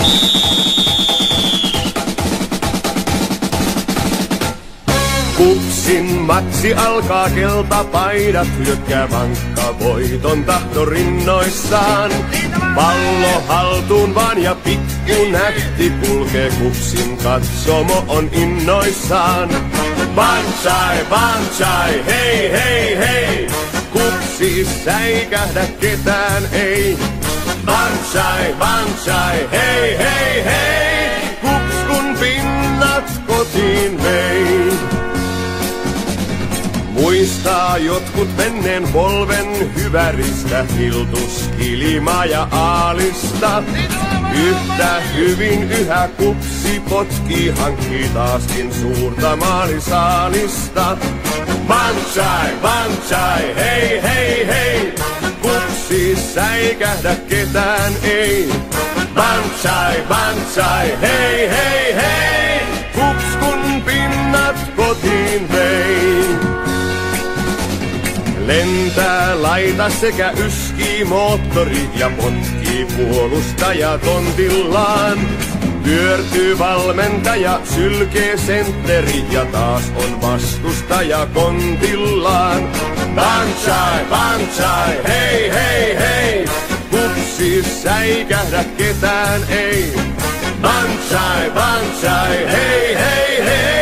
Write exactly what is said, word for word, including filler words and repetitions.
Kupsin matsi alkaa, keltapaidat hyökkää vankka voiton tahto rinnoissaan. Pallo haltuun vaan ja pikku nätti kulkee, Kupsin katsomo on innoissaan. Banzai, banzai, hei, hei, hei, Kupsi säikähdä ketään ei. Banzai, banzai, hei, hei, hei, Kups kun pinnat kotiin vei. Muistaa jotkut menneen polven hyväristä, Hiltus, Kilima ja Aalista. Yhtä hyvin yhä Kupsi potkii, hankkii taaskin suurta maalisaalista. Banzai, banzai, hei, hei, hei, Kupsi säikähdä ketään ei. Banzai, banzai, hei, hei, hei, Kups kun pinnat kotiin vei. Lentää laita sekä yskii moottori ja potkii puolustaja tontillaan. Pyörtyy valmentaja, sylkee sentteri ja taas on vastustaja kontillaan. Banzai, banzai, hei, hei, hei, Kupsi säikähdä ketään ei. Banzai, banzai, hei, hei, hei.